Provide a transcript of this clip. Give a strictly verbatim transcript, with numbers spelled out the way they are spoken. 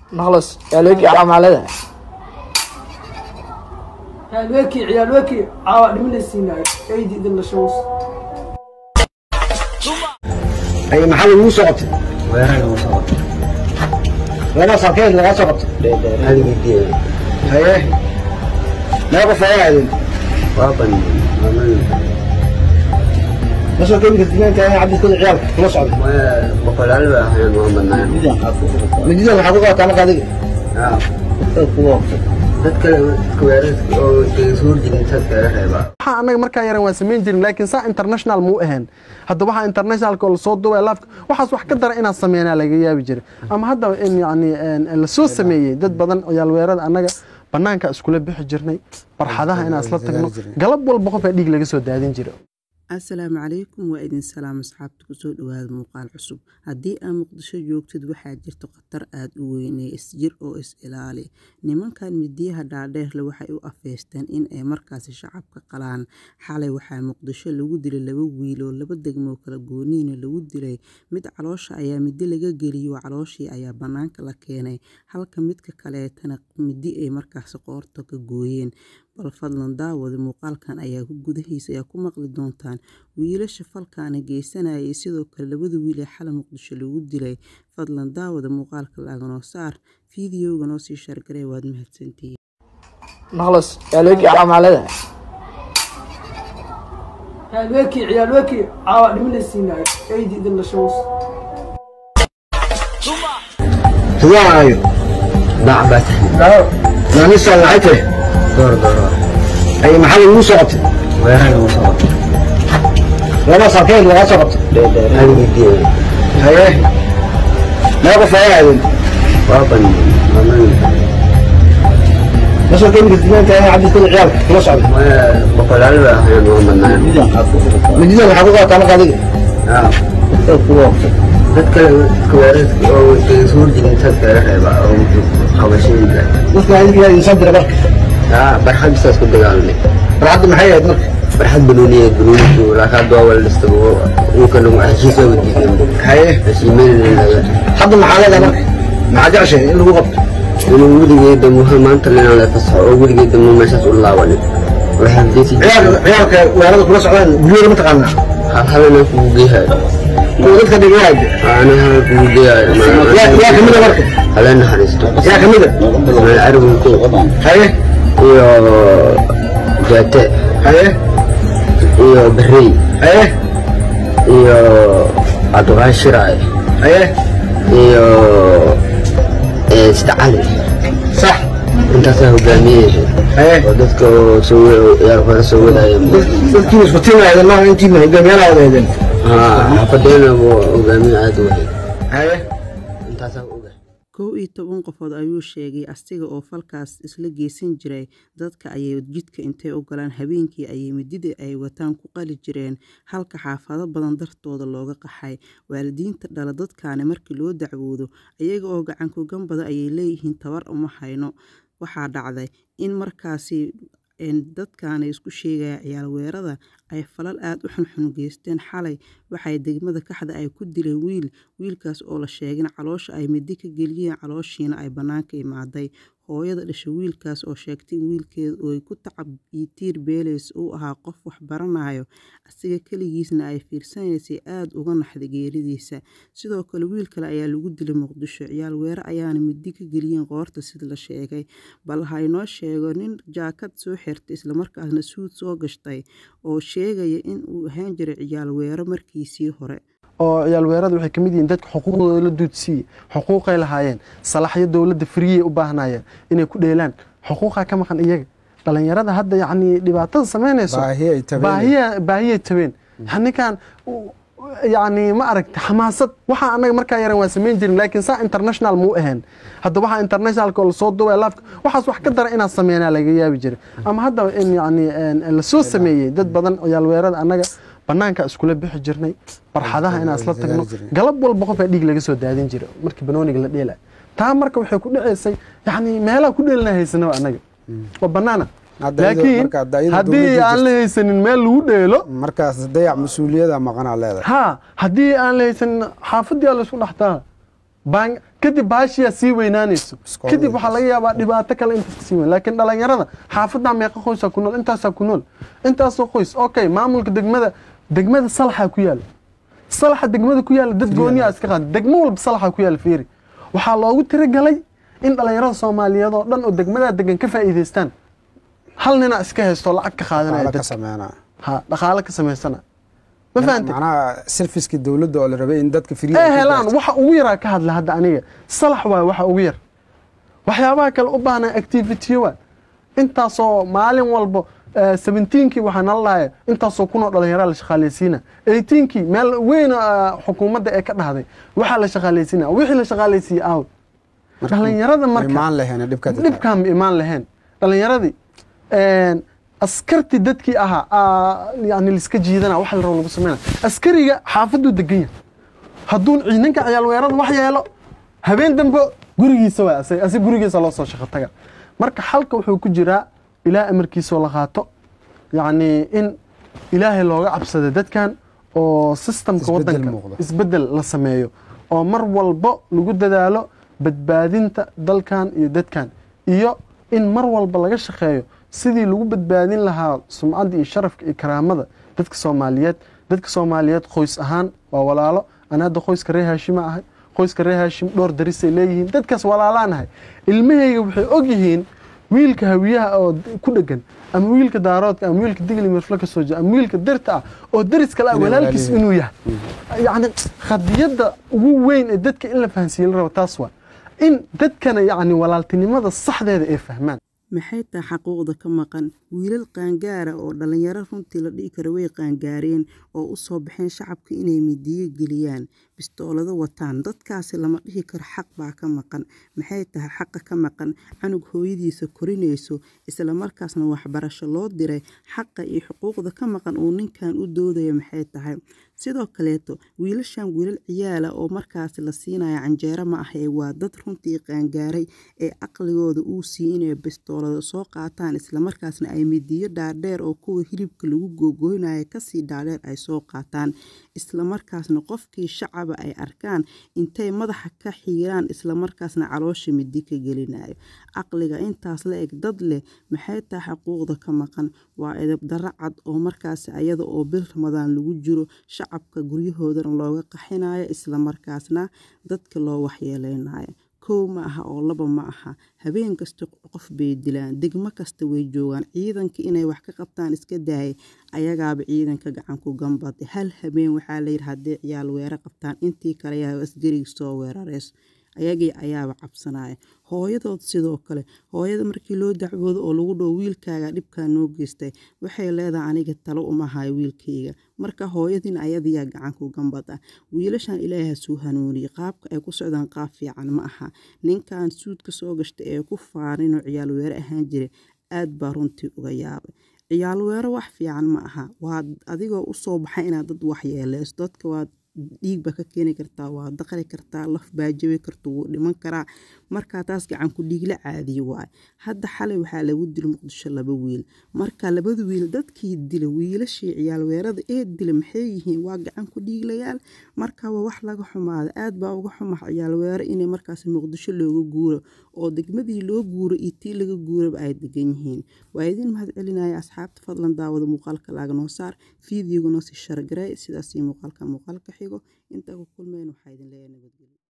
نخلص عيالوكي عام على ده عيالوكي عيالوكي عاود من السيناء ايدي دل الشمس أي محل مو سقط وين مو سقط وأنا صاكين لا سقط هذه جديدة هي ما يقف هذا بابا ماما بس كم كنت أنا عبد كل عيال ما صعد بقول ألبا هي ماما نايم من جد الحقيقة تعمل هذه آه القوة تذكر كويرس أو تزور جديد تذكر هذا waxaa anaga markaa yaran waan sameyn jirin laakiin saa international muu ahayn hadda waxa international koo soo duubay live waxaas wax ka dara inaan sameeynaa laga yaabi jiray ama hadda in yaani la soo sameeyay dad badan oo yaalweerada anaga banaanka iskula bixi jirnay barxadaha inaan isla tagno galab walba qof ay dhig laga soo daadin jiray السلام عليكم وإذن سلام أصحابك سود وهذا مقال عصب هدي أنا مقدشة جوكتد waxaa jirto qatar aad u weyn ee isjir oo is ilaali nimankan midiyaha dhaadheer la waxay u afeesteen in ay markaas shacabka qalaan xalay waxaa muqdisho lagu dilay laba wiil oo laba degmo kala gooniin lagu dilay mid caloosha ayaa midi laga geliyo calooshii ayaa banaanka la keenay halka midka kale tana midi ay markaas qoorta ka gooyeen bal fadlan daawada muuqaalkan ayaa gudahiisa ayaa ku maqli doontaan wiilasha falkaana geysanayay sidoo kale labada wiil ee xalay muqdisho lagu dilay fadlan daawada muuqaalka laga saar fiidiyowga noo sii shargaray waad mahadsantihiin نخلص عيالوكي عام على ده عيالوكي عيالوكي عاود من السيناء ايدي دل الشمس هو أيوه بعبت لا لا نسأل عته دور دور أي محل مو سقط وين مو سقط وأنا صاكين لا سقط هذه جديدة هي ما يقف هذا بابا ماما بس كم كنت أنا عبد كل عيال ما صعد بقول ألبا هي ماما نايم من جد الحقيقة تعمل هذه آه القوة تذكر كويرس أو تزور جديد تذكر هذا أو حواشين بس هذه يصدر بك آه برحب بس كنت قالني بعد ما هي يدمك برحب بنونية بنونية ولا كادوا ولا استبوا وكانوا عايشين سوا جديد هي بس يمين حد ما حاله ده ما عجبش اللي هو غلط إنه ودي جدا مهم أنت اللي أنا فصح أو ودي جدا مو ماشي أقول الله ولد وحن ديتي عيال عيالك وعيالك كل سعودان بيقولوا ما تقنع هل أنا فوقيها وقلت كده جواد أنا فوقيها يا يا كمية مركب هل أنا حريستو يا كمية من أعرف ممكن هي iyo jate هي iyo berri هي iyo adwaashiray هي iyo istacali صح انت hogaamiyay هي dadka soo yar fara soo wadayeen dadkii isku timaayay ma intii ma hogaamiyana wadayeen ha fadhiyana hogaamiye aad u weyn هي intaas oo kow iyo toban qofood ayuu sheegay asiga oo falkaas isla geysan jiray dadka ayay jidka intay u galaan habeenkii ayay midida ay wataan ku qali jireen halka xaafado badan dartooda looga qaxay waalidiinta dhala dadkaani markii loo dacwoodo iyaga oo gacan ku gambada ayay leeyihiin tabar uma hayno waxaa dhacday in markaasi dadkaana isku sheegaya ciyaal weerada ay falal aad u xunxun geysteen xalay waxay degmada kaxda ay ku dileen wiil wiilkaas oo la sheegin caloosha ay midi ka geliyeen calooshiina ay banaanka imaaday hooyada dhashay wiilkaas oo sheegtay in wiilkeeda oo ay ku tacab iyo tiir beeleys uu ahaa qof wax baranayo asiga kaligiisna ay fiirsanaysay aad uga naxday geeridiisa sidoo kale wiil kale ayaa lagu dilay muqdisho ciyaal weere ayaana midi ka geliyeen qoorta sida la sheegay bal ha inoo sheego nin jaakad soo xirtay isla markaasna suud soo gashtay oo sheegaya in uu ahaan jiray ciyaal weere markiisii hore oo ciyaal weerada waxay kamid yihiin dadka xuquuqdooda la duudsiiyay xuquuqay lahaayeen salaxyo dawladda free u baahnayeen inay ku dheelaan xuquuqa ka maqan iyaga dhalinyarada hadda yaani dhibaatada sameynayso baahiya baahiya tabeen yani kan yaani ma aragti xamaasad waxa anaga markaa yaran waan sameyn jirin laakiin saa international muu ahayn hadda waxa international koo soo duubay live waxaas wax ka dara inaan sameeynaa laga yaabi jiray ama hadda in yaani la soo sameeyay dad badan oo yaalweerada anaga banaanka iskula bixi jirnay barxadaha inaan isla tagno galab walba qof ay dhig laga soo daadin jiray markii banooniga la dheelay taa marka waxay ku dhaceysay yaani meelaha ku dheelnaa haysana anaga waa banaana laakiin haddii aan la haysanin meel lagu dheelo markaas dayac mas'uuliyada maqana leedahay ha haddii aan la haysanin xaafadii la isku dhaxtaa baan kadib baashiya sii weynaanayso kadib waxa laga yaabaa dhibaato kale inta sii weyn laakiin dhalinyarada xaafadda meeqa qoys ku nool intaas ku nool intaas oo qoys okay maamulka degmada degmada salaxa ku yaal salaxa degmada ku yaal dad gooniya iska qaad degmo walba salaxa ku yaal fiiri waxa loogu tiragalay in dhalinyarada Soomaaliyeed oo dhan oo degmada degan ka faa'iideystaan hal nina iska haysto lacag ka qaadanaya dad sameeyana ha dhaqaale ka sameysana ma fahanti macnaha service-ka dawladda oo la rabay in dadka free ee helaan waxa ugu yara ka hadla hadda aniga salax waa waxa ugu yar waxyaabaha kale u baahan activity waa intaas oo maalin walba seventeen-kii waxaan allahay intaas oo kuna dhalinyaro la shaqaaleysiina eighteen-kii meel weyn xukuumadda ee ka dhahday waxa la shaqaaleysiina wixii la shaqaaleysiiyay aaw dhalinyarada marka imaan lahayn dhibka dhibkan imaan lahayn dhalinyaradii een askarti dadkii ahaa yani liska jiidana wax la rabo lagu sameeyay askariga xaafadu degan yahay hadduu ciidanka ciyaal weerarada wax yeelo habeen dambe gurigiisa waa asay asay gurigiisa loo soo shaqo taga marka xalka wuxuu ku jiraa ilaa amarkiisa la qaato yani in ilaahay looga cabsado dadkan oo systemka wadanka isbedel la sameeyo oo mar walba lagu dadaalo badbaadinta dalkan iyo dadkan iyo in mar walba laga shaqeeyo sidii lagu badbaadin lahaa sumcadda iyo sharafka iyo karaamada dadka Soomaaliyeed dadka Soomaaliyeed qoys ahaan waa walaalo ana hadda qoyska reer Haashim ahay qoyska reer Haashim dhowr daris ay leeyihiin dadkaas walaalaanahay ilmahayga waxay og yihiin wiilka hawiyaha oo ku dhagan ama wiilka daaroodka ama wiilka digli marfla ka soo jeeda ama wiilka dirta ah oo daris kala walaalkiis inuu yahay yani qadiyada ugu weyn ee dadka in la fahansiiyo la rabo taas waa in dadkana yani walaaltinimada saxdeeda ay fahmaan maxay tahay xaquuqda ka maqan wiilal qaangaara oo dhalinyaro runtii la dhigi karo way qaangaareen oo u soo baxeen shacabka inay midiyo geliyaan bistoolada wataan dadkaasi lama dhihi karo xaq baa ka maqan maxay tahay xaqa ka maqan canug hooyadiisa korinayso isla markaasna waxbarasho loo diray xaqa iyo xuquuqda ka maqan oo ninkan u doodayo maxay tahay sidoo kaleeto wiilashan wiilal ciyaala oo markaas la siinayo canjeero ma ah ee waa dad runtii qaangaaray ee aqligooda uu siinayo bistoolada soo qaataan isla markaasna ay midiyo dhaadheer oo kuwa hilibka lagu googooynayo kasii dhaadheer ay soo qaataan isla markaasna qofkii shacaba ay arkaan intay madaxa ka xiiraan isla markaasna caloosha midi ka gelinayo aqliga intaas la eg dad leh maxay tahay xuquuqda ka maqan waa edeb darro cad oo markaas ayada oo bil Ramadaan lagu jiro shacabka guryahoodana looga qaxinayo isla markaasna dadka loo waxyeeleynayo kow ma aha oo laba ma aha habeen kasta qof bay dilaan degmo kasta way joogaan ciidanka inay wax ka qabtaan iska daayay ayagaaba ciidanka gacan ku gambad hal habeen waxaa la yiraahdaa ciyaal weerar qabtaan intii kale ayaa asgariga soo weerareys ayagii ayaaba cabsanaya hooyadood sidoo kale hooyada markii loo dacwoodo oo lagu dhaw wiilkaaga dhibka noo geystay waxay leedahay aniga talo uma hayo wiilkayga marka hooyadina ayadiya gacan ku gambada wiilashan ilaahay suu hanuuniyo qaabka ay ku socdaan qaab fiican ma aha ninkan suudka soo gashtay ee ku faarin oo ciyaal weerar ahaan jiray aad baa runtii uga yaabay ciyaal weerar wax fiican ma aha waa adigoo u soo baxay inaad dad wax yeeleyso dadka waa dhiig ba ka keeni kartaa waa daqali kartaa laf baa jabi kartaa wuu dhiman karaa marka taas gacan ku dhiig la caadiyo waay hadda xalay waxaa lagu dilay Muqdisho laba wiil marka labada wiil dadkii dilay wiilashii ciyaal weerada ee dilay maxay yihiin waa gacan ku dhiiglayaal marka waa wax laga xumaado aad baa uga xumaa ciyaal weerar inay markaas Muqdisho looga guuro oo degmadii loo guuro itii laga guuro ay degan yihiin waa idin mahad celinaya asxaabta fadlan daawada muuqaalka laga noo saar fiidiyoguna si share garay sidaas muuqaalka muuqaalka xigo inta ku kulmeen waxaa idin leeyahay nabadgelyo.